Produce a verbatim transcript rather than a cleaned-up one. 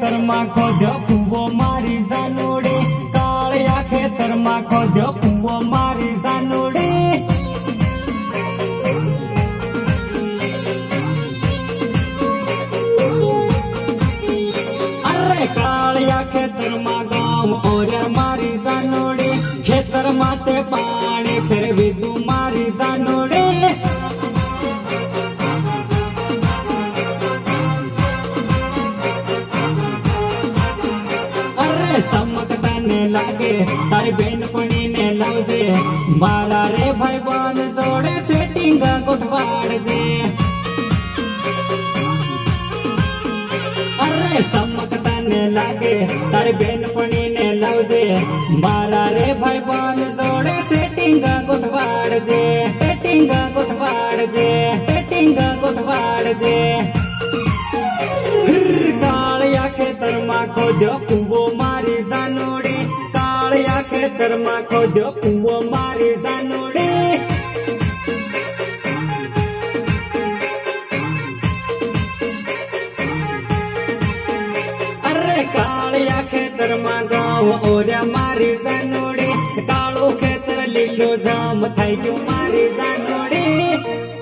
खेतर में खोद्यो कुवो मारी जानोड़ी, कालिया खेतर में खोद्यो कुवो मारी जानोड़ी। अरे कालिया खेतर में गाँव और मारी जानोड़ी, खेतर माते पानी फिर विदु मारी जानोड़ी। समकता ने लागे तारी बेनपणी ने लावजे, मारा रे भाई बन जोड़े सेटिंग गोठवाड़ जे। अरे समकता ने लागे तारी बेनपणी ने लावजे, मारा रे भाई बन जोड़े सेटिंग गोठवाड़ जे, सेटिंग गोठवाड़ जे, सेटिंग गोठवाड़ जे। कालिया खेतर में खोद्यो कुवो मारी जानोड़ी, कालिया खेतर में खोद्यो कुवो मारी जानोड़ी। अरे कालिया खेतर में गाँव और मारी जानोड़ी, कालो खेतर लीलो जाम थाई गयो मारी जानोड़ी।